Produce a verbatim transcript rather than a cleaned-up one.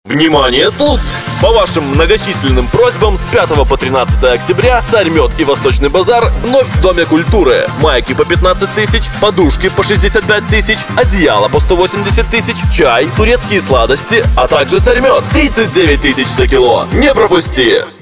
Внимание, Слуцк! По вашим многочисленным просьбам с пятого по тринадцатое октября Царьмет и Восточный базар вновь в Доме культуры. Майки по пятнадцать тысяч, подушки по шестьдесят пять тысяч, одеяло по сто восемьдесят тысяч, чай, турецкие сладости, а также Царьмет тридцать девять тысяч за кило. Не пропусти!